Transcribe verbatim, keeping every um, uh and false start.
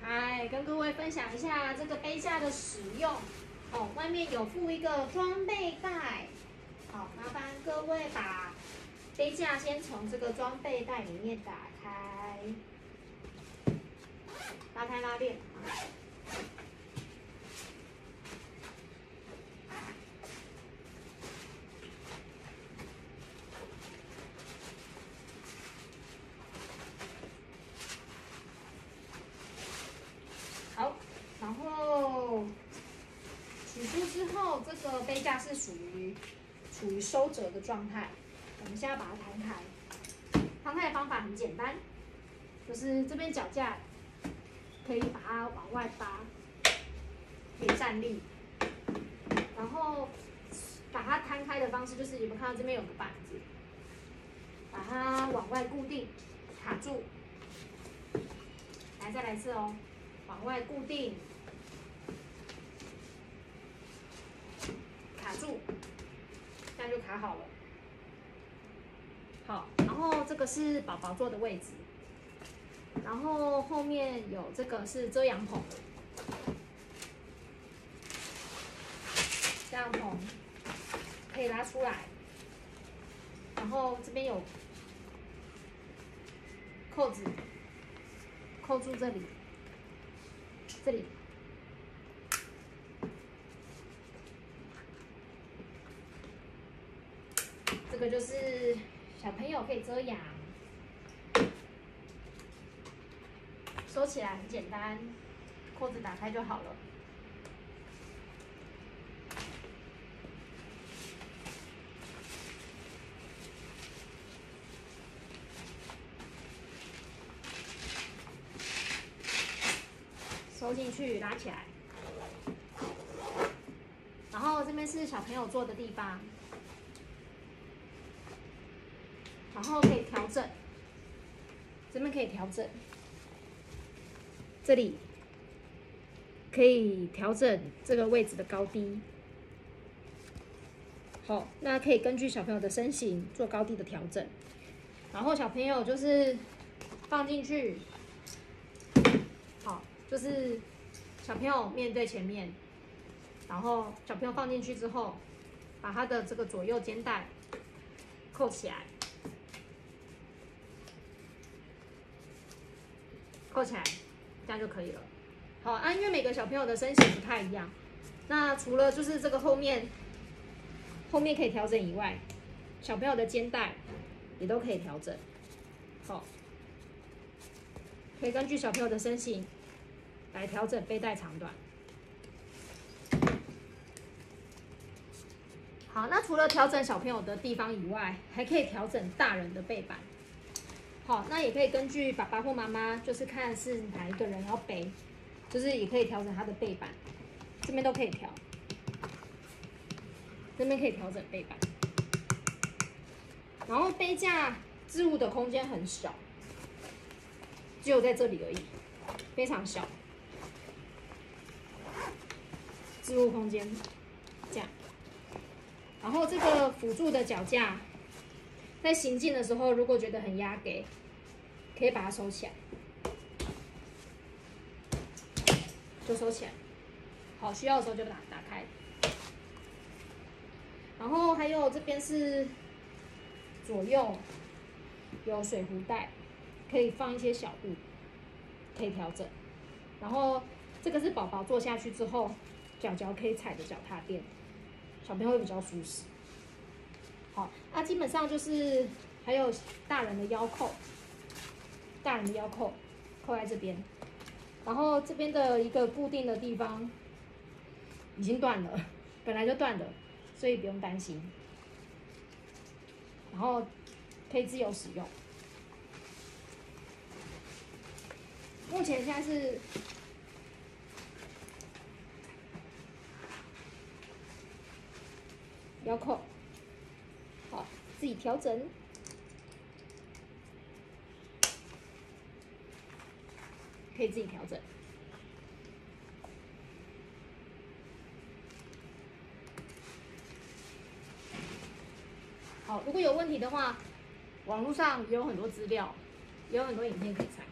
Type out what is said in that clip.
来跟各位分享一下这个杯架的使用。哦，外面有附一个装备袋。好，麻烦各位把杯架先从这个装备袋里面打开，拉开拉链。好，然后取出之后，这个杯架是属于处于收折的状态。我们现在把它摊开，摊开的方法很简单，就是这边脚架可以把它往外扒，可以站立。然后把它摊开的方式就是，你们看到这边有个板子，把它往外固定，卡住。来，再来一次哦。往外固定，卡住，这样就卡好了。好，然后这个是宝宝坐的位置，然后后面有这个是遮阳棚，遮阳棚可以拉出来，然后这边有扣子，扣住这里。这里，这个就是小朋友可以遮阳，收起来很简单，扣子打开就好了。收进去，拉起来。然后这边是小朋友坐的地方，然后可以调整，这边可以调整，这里可以调整这个位置的高低。好，那可以根据小朋友的身形做高低的调整。然后小朋友就是放进去，好。就是小朋友面对前面，然后小朋友放进去之后，把他的这个左右肩带扣起来，扣起来，这样就可以了。好啊，因为每个小朋友的身形不太一样，那除了就是这个后面后面可以调整以外，小朋友的肩带也都可以调整。好，可以根据小朋友的身形来调整背带长短。好，那除了调整小朋友的地方以外，还可以调整大人的背板。好，那也可以根据爸爸或妈妈，就是看是哪一个人要背，就是也可以调整他的背板，这边都可以调，这边可以调整背板。然后杯架置物的空间很小，只有在这里而已，非常小。置物空间这样，然后这个辅助的脚架，在行进的时候，如果觉得很压给，可以把它收起来，就收起来。好，需要的时候就把它打开。然后还有这边是左右有水壶袋，可以放一些小物，可以调整。然后这个是宝宝坐下去之后，脚脚可以踩的脚踏垫，小朋友会比较舒适。好，那基本上就是还有大人的腰扣，大人的腰扣扣在这边，然后这边的一个固定的地方已经断了，本来就断了，所以不用担心。然后可以自由使用。目前现在是腰扣，好，自己调整。可以自己调整。好，如果有问题的话，网络上也有很多资料，也有很多影片可以参考。